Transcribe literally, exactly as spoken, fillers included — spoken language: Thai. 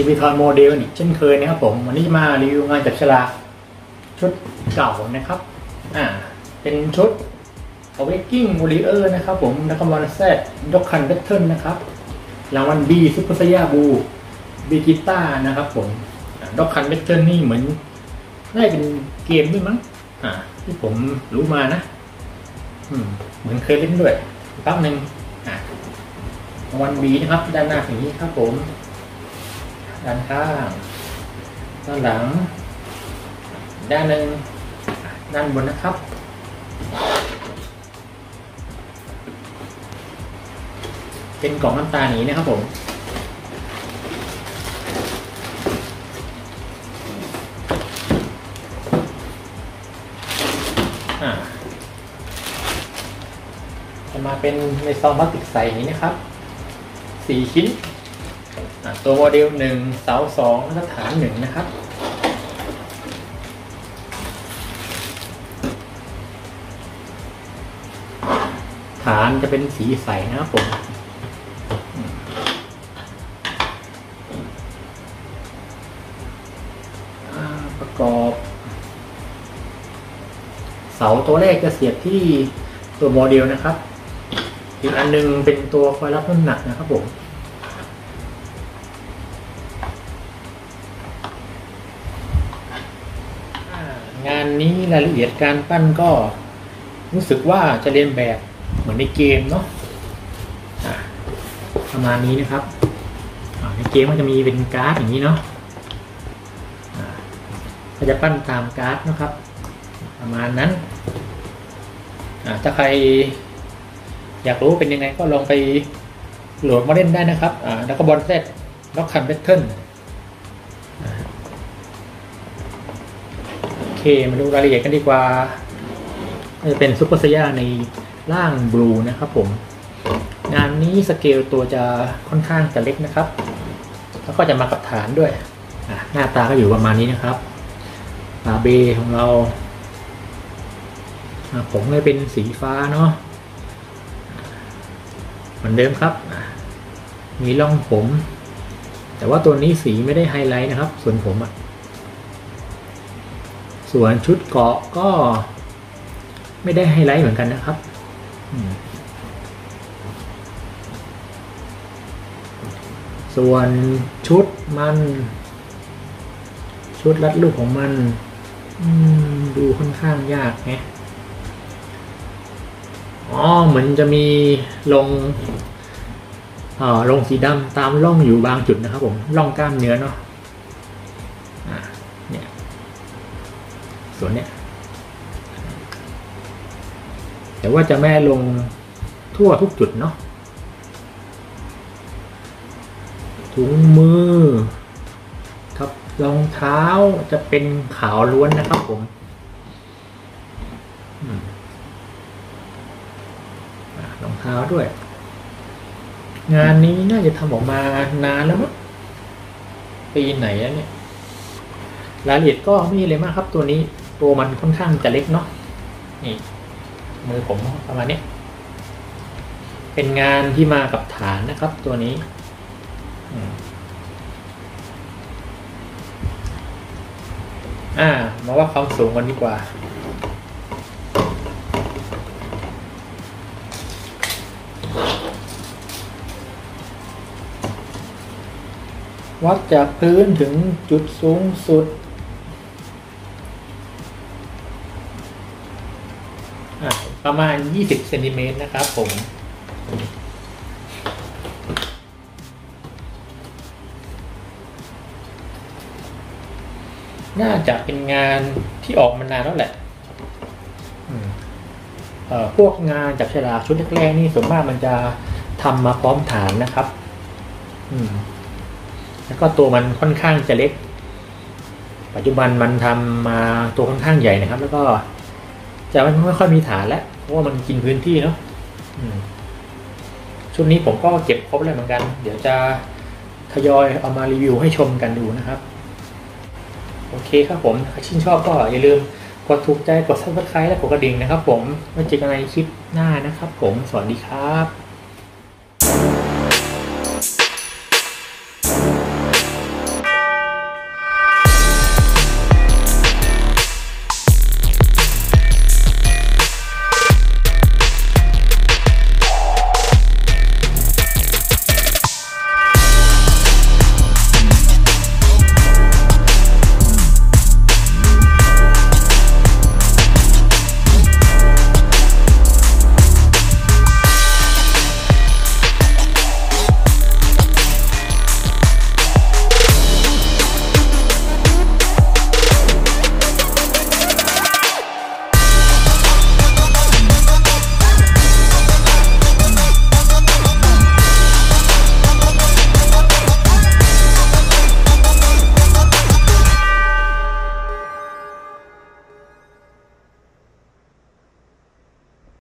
วีทอนโมเดลอีกเช่นเคยนะครับผมวันนี้จะมารีวิวงานจับฉลากชุดเก่านะครับอ่าเป็นชุด Awakening Warrior นะครับผมแล้วก็มอนแซดด็อกคันเบทเทิลนะครับรางวัล B ซุปเปอร์ไซย่าบูบีกิต้านะครับผมด็อกคันเบทเทิลนี่เหมือนได้เป็นเกมด้วยมั้งอ่าที่ผมรู้มานะอืมเหมือนเคยเล่นด้วยแป๊บหนึ่งอ่ารางวัล B นะครับด้านหน้าอย่างนี้ครับผมด้านข้างด้านหลังด้านหนึ่งด้านบนนะครับเป็นกล่องน้ำตาลนี้นะครับผมจะมาเป็นในซองพลาสติกใสนี้นะครับสี่ชิ้นตัวโมเดลหนึ่งเสาสองและฐานหนึ่งนะครับฐานจะเป็นสีใสนะครับผมประกอบเสาตัวแรกจะเสียบที่ตัวโมเดลนะครับอีกอันนึงเป็นตัวคอยรับน้ำหนักนะครับผมงานนี้รายละเอียดการปั้นก็รู้สึกว่าจะเรียนแบบเหมือนในเกมเนาะประมาณนี้นะครับในเกมมันจะมีเป็นการ์ดอย่างนี้เนาะก็จะปั้นตามการ์ดนะครับประมาณนั้นถ้าใครอยากรู้เป็นยังไงก็ลองไปโหลดมาเล่นได้นะครับแล้วก็บอลเซตล็อกคันเบทเทิลโอเคมาดูรายละเอียดกันดีกว่าจะเป็นซุปเปอร์ไซย่าในร่างบลูนะครับผมงานนี้สเกลตัวจะค่อนข้างจะเล็กนะครับแล้วก็จะมากับฐานด้วยหน้าตาก็อยู่ประมาณนี้นะครับฝาเบของเราผมเลยเป็นสีฟ้าเนาะเหมือนเดิมครับมีร่องผมแต่ว่าตัวนี้สีไม่ได้ไฮไลท์นะครับส่วนผมอ่ะส่วนชุดเกาะก็ไม่ได้ไฮไลท์เหมือนกันนะครับส่วนชุดมันชุดรัดรูปของมันดูค่อนข้างยากแฮะอ๋อเหมือนจะมีลงเอ่อลงสีดำตามร่องอยู่บางจุดนะครับผมร่องกล้ามเนื้อเนาะอ่าเนี่ยส่วนเนี้ยแต่ว่าจะไม่ลงทั่วทุกจุดเนาะถุงมือครับรองเท้าจะเป็นขาวล้วนนะครับผมรองเท้าด้วยงานนี้น่าจะทำออกมานานแล้วมั้งปีไหนแล้วเนี่ยรายละเอียดก็ไม่มีอะไรมากครับตัวนี้ตัวมันค่อนข้างจะเล็กเนาะนี่มือผมประมาณนี้เป็นงานที่มากับฐานนะครับตัวนี้อ่ามาว่าความสูงกันดีกว่าวัดจากพื้นถึงจุดสูงสุดประมาณยี่สิบเซนติเมตรนะครับผมน่าจะเป็นงานที่ออกมานานแล้วแหละพวกงานจับฉลากชุดแรกๆนี่ส่วนมากมันจะทำมาพร้อมฐานนะครับแล้วก็ตัวมันค่อนข้างจะเล็กปัจจุบันมันทำมาตัวค่อนข้างใหญ่นะครับแล้วก็จะไม่ค่อยมีฐานแล้วเพราะว่ามันกินพื้นที่เนาะชุดนี้ผมก็เก็บครบแล้วเหมือนกันเดี๋ยวจะทยอยเอามารีวิวให้ชมกันดูนะครับโอเคครับผมถ้าชื่นชอบก็อย่าลืมกดถูกใจกดซับสไครบ์และกดกระดิ่งนะครับผมไว้เจอกันในคลิปหน้านะครับผมสวัสดีครับ